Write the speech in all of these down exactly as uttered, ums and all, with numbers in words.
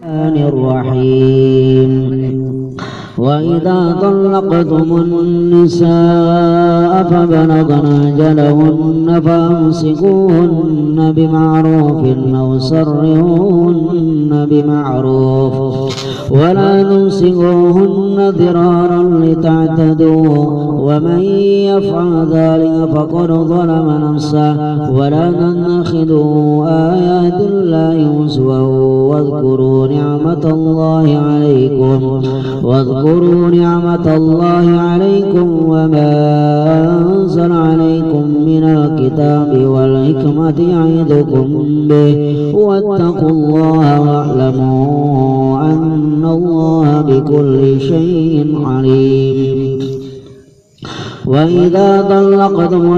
الرحيم. وإذا طلقتم النساء فبلغن أجلهن فأمسكوهن بمعروف أو سرحوهن بمعروف ولا تمسكوهن ضرارا لتعتدوا ومن يفعل ذلك فقد ظلم نفسه. ولا تتخذوا آيات الله هزوا واذكروا نعمة الله عليكم واذكروا نعمة الله عليكم وما أنزل عليكم من الكتاب والحكمة يعظكم به واتقوا الله واعلموا أن الله بكل شيء عليم. وإذا طلقتم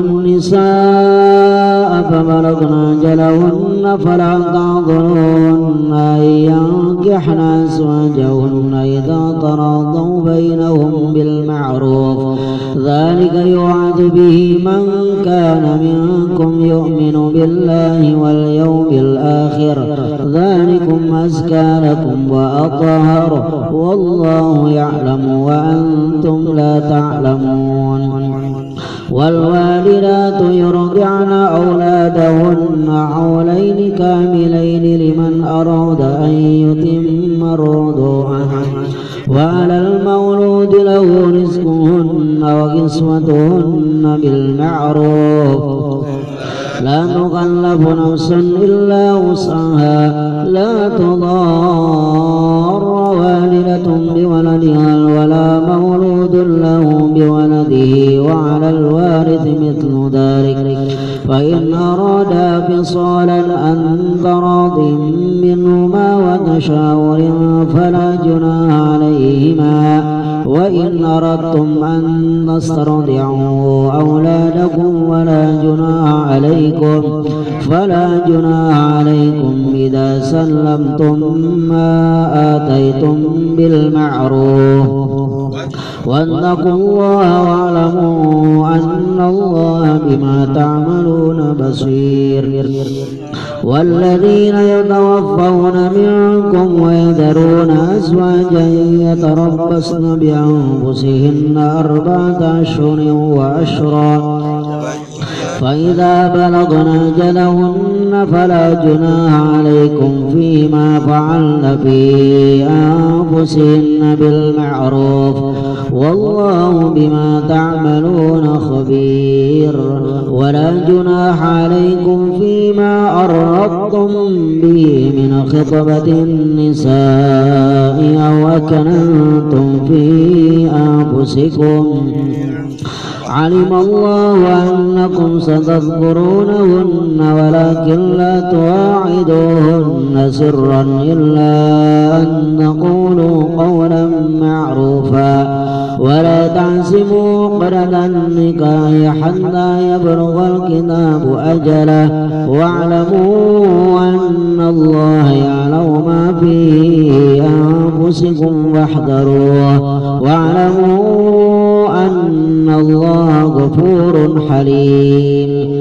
النساء فبلغن أجلهن فلا تعضلوهن أن ينكحن أزواجهن إذا تراضوا بينهم بالمعروف ذلك يوعظ به من كان منكم يؤمن بالله واليوم الآخر ذلكم أزكى لكم وأطهر والله يعلم وأنتم لا تعلمون. والوالدات يرضعن أولادهن حولين كاملين لمن أراد أن يتم الرضاعة وعلى المولود له رزقهن وكسوتهن بالمعروف لا نكلف نفسا إلا وسعها لا تضار والدة بولدها ولا مولود له بولده وعلى الوارث مثل ذلك فإن أرادا فصالا عن تراض منهما وتشاور فلا جناح عليهما. وإن أردتم أن تسترضعوا أولادكم ولا جناح عليكم فلا جناح عليكم إذا سلمتم ما آتيتم بالمعروف واتقوا الله واعلموا أن الله بما تعملون بصير. والذين يتوفون منكم ويذرون أزواجا يتربصن بأنفسهن أربعة أشهر وعشرا فإذا بلغن أجلهن فلا جناح عليكم فيما فعلن في أنفسهن بالمعروف والله بما تعملون خبير. ولا جناح عليكم فيما أردتم به من خطبة النساء أو أكننتم في أنفسكم علم الله أنكم ستذكرونهن ولكن لا تواعدوهن سرا إلا أن تقولوا قولا معروفا ولا تعزموا عقدة النكاح حتى يبلغ الكتاب أجله واعلموا أن الله يعلم ما في أنفسكم فاحذروه واعلموا أن الله غفور حليم.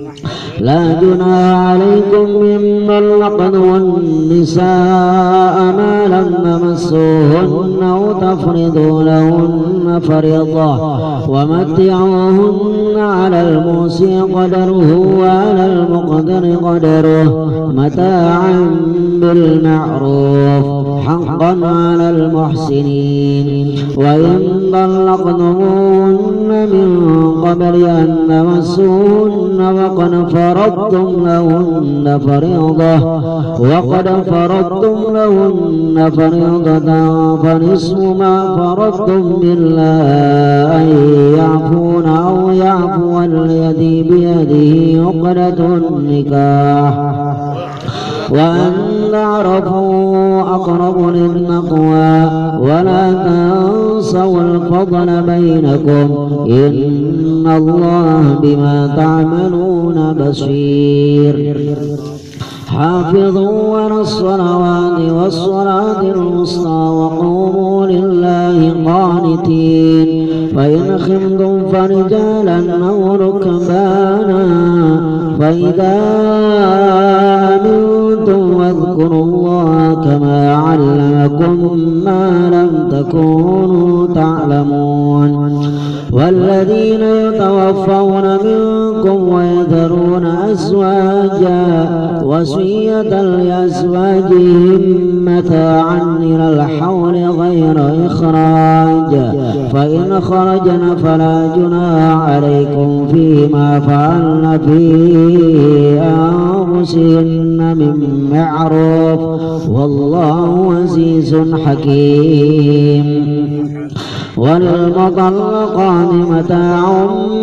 لا جناح عليكم ممن طلقتم النساء ما لم تمسوهن أو تفرضوا لهن فريضة ومتعوهن على الموسع قدره وعلى المقدر قدره متاعا بالمعروف حقا على المحسنين. وإن طلقتموهن من قبل أن تمسوهن وقد فرضتم لهن فريضة وقد فرضتم لهن فريضة فنصف ما فرضتم إلا أن يعفون أو يعفو الذي بيده عقدة النكاح وأن تعرفوا أقرب للتقوى ولا تنسوا الفضل بينكم إن الله بما تعملون بصير. حافظوا على الصلوات والصلاة الوسطى وقوموا لله قانتين. فإن خفتم فرجالا أو ركبانا فإذا أمنتم واذكروا الله كما علمكم ما لم تكونوا تعلمون. والذين يتوفون منكم ويذرون أزواجا وصية لأزواجهم متاعا إلى الحول غير إخراج، فإن خرجن فلا جناح عليكم فيما فعلن في أنفسهن من معروف، والله عزيز حكيم. وللمطلقات متاع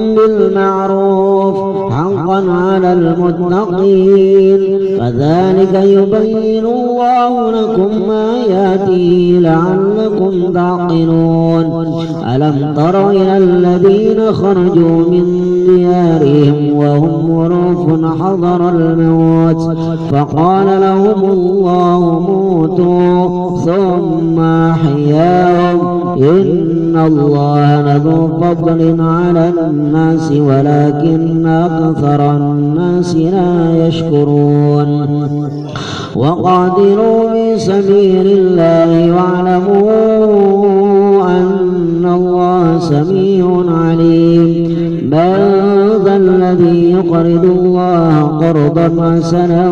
بالمعروف حقا على المتقين، كذلك يبين الله لكم آياته لعلكم تعقلون. ألم تر إلى الذين خرجوا من ديارهم وهم ألوف حضر الموت فقال لهم الله موتوا ثم أحياهم، إن الله لذو فضل على الناس ولكن أكثر الناس لا يشكرون. وقاتلوا في سبيل الله واعلموا أن الله سميع عليم. من ذا الذي يقرض الله قرضا حسنا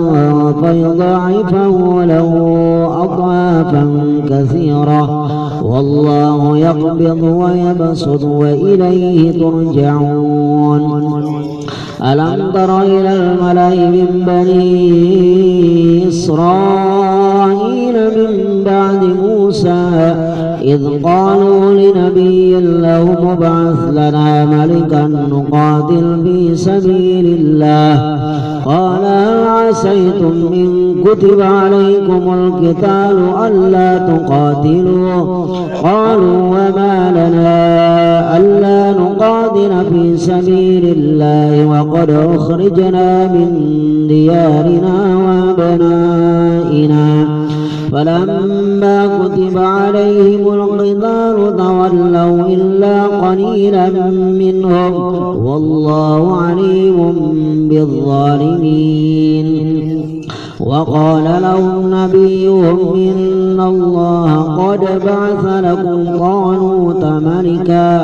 فيضاعفه له أضعافا كثيرة، والله يقبض ويبسط وإليه ترجعون. ألم تر إلى الملأ من بني إسرائيل من بعد موسى إذ قالوا لنبي له ابعث لنا ملكا نقاتل في سبيل الله، قال هل عسيتم إن كتب عليكم القتال ألا تقاتلوا؟ قالوا وما لنا ألا نقاتل في سبيل الله وقد أخرجنا من ديارنا وأبنائنا. فلما كتب عليهم القتال تولوا إلا قليلا منهم، والله عليم بالظالمين. وقال لهم نبيهم إن الله قد بعث لكم طالوت ملكا،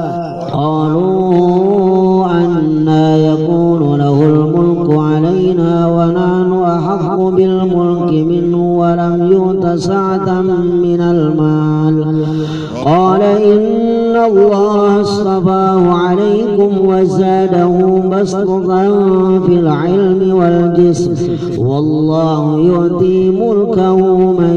قالوا أنى يكون له الملك علينا ونحن أحق بالملك منه ولم يؤت سعة من المال، قال إن الله اصطفاه عليكم وزاده بسطة في العلم والجسم، والله يؤتي ملكه من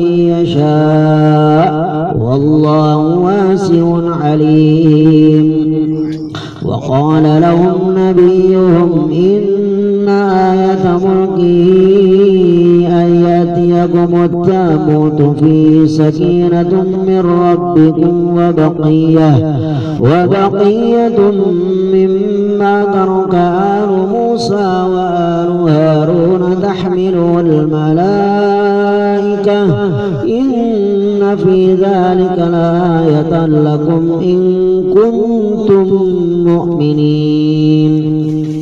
يشاء والله واسع عليم. وقال لهم نبيهم إن آية ملكه أن يأتيكم التابوت فيه سكينة من ربكم وبقية وبقية مما ترك آل موسى وآل هارون تحمله الملائكة، إن في ذلك لآية لكم إن كنتم مؤمنين.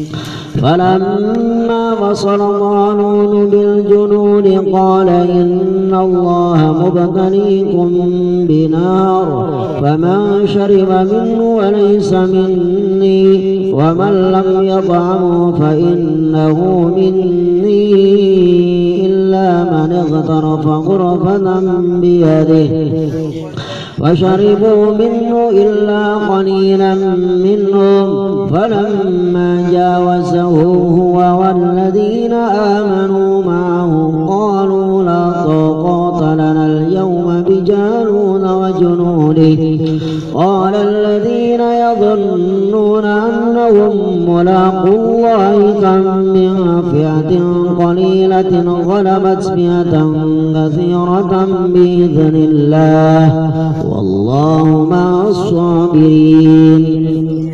فلما فصل طالوت بالجنود قال إن الله مبتليكم بنار فمن شرب منه وليس مني ومن لم يطعمه فإنه مني إلا من اغترف غرفة بيده، فشربوا منه إلا قليلا منهم. فلما جاوزه هو والذين آمنوا معه قالوا لا طاقة لنا اليوم بجالوت وجنوده، قال الذين يظنون أنهم ملاقو الله كم من فئة قليلة غلبت فئة كثيرة بإذن الله والله مع الصابرين.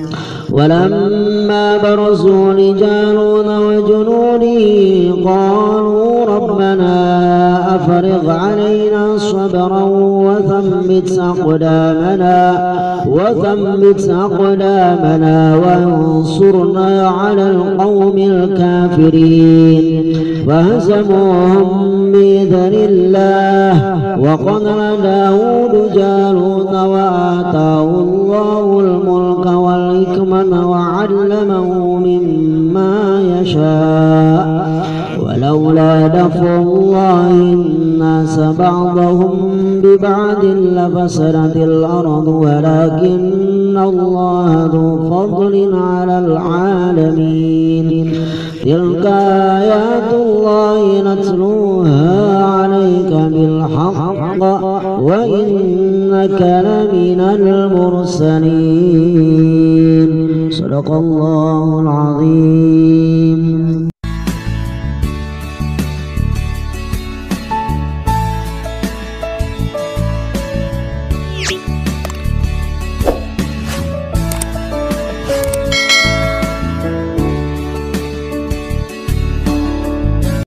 ولما برزوا لجالوت وجنوده قالوا ربنا أفرغ علينا صبرا وثبت أقدامنا وثبت أقدامنا وانصرنا على القوم الكافرين فهزموهم بإذن الله وقتل داود جالوت وآتاه الله الملك والحكمة وعلمه مما يشاء ولولا دفع الله الناس بعضهم ببعض لفسدت الأرض ولكن الله ذو فضل على العالمين تلك آيات الله نتلوها عليك بالحق وإنك لمن المرسلين صدق الله العظيم.